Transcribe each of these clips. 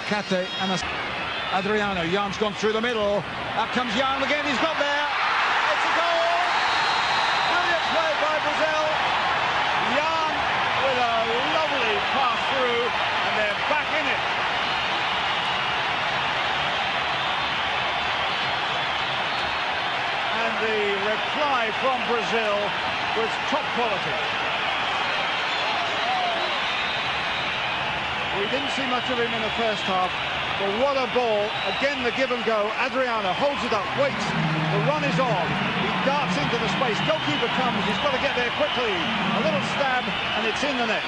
Kate and Adriano. Jan's gone through the middle. Up comes Jan again. He's got there. It's a goal. Brilliant play by Brazil. Jan with a lovely pass through, and they're back in it. And the reply from Brazil was top quality. We didn't see much of him in the first half, but what a ball. Again, the give and go. Adriano holds it up, waits. The run is on. He darts into the space. Goalkeeper comes. He's got to get there quickly. A little stab, and it's in the net.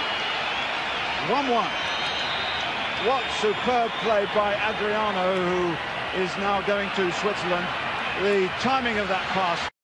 1-1. What superb play by Adriano, who is now going to Switzerland. The timing of that pass.